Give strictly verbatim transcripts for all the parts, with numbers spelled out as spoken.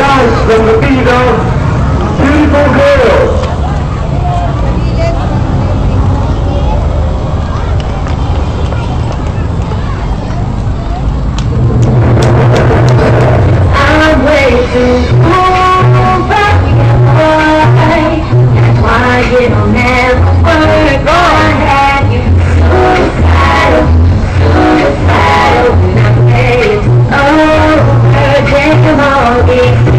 rise from the beat of Beautiful Girls. I'm way too cool, but that's why it'll never work. I had you suicidal, suicidal, and I pay it over. Damn, all these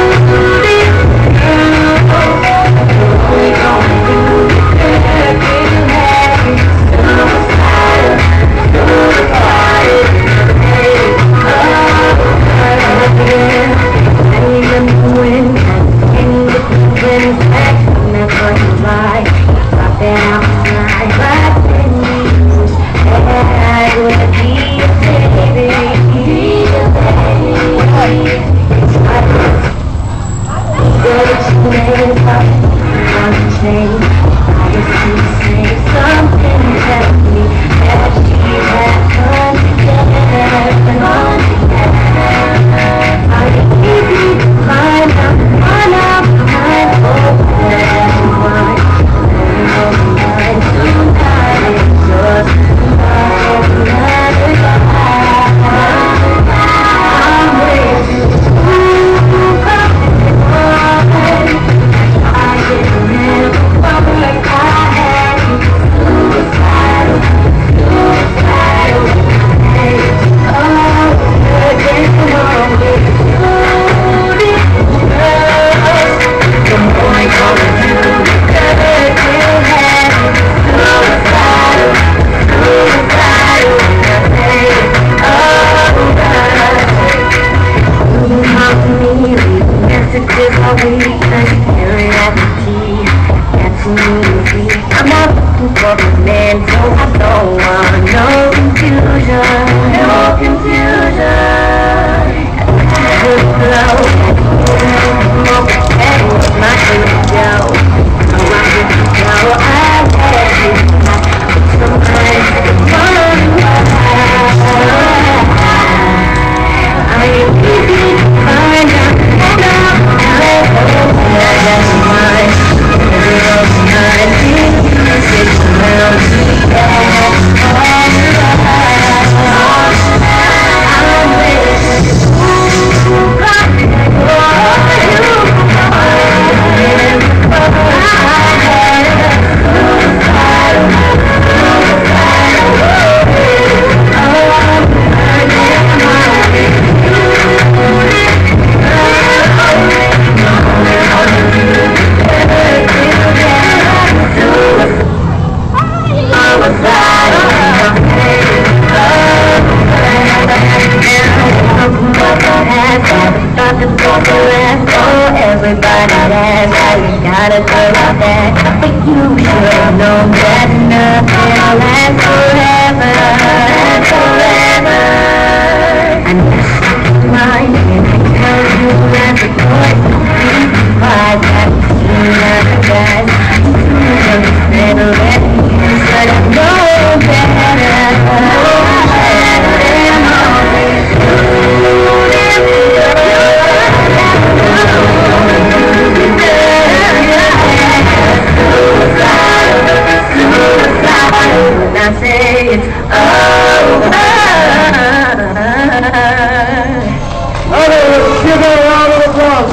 everybody has how you gotta feel like that. But you should know that nothing lasts forever, lasts forever. And that's mine, and I tell you that the voice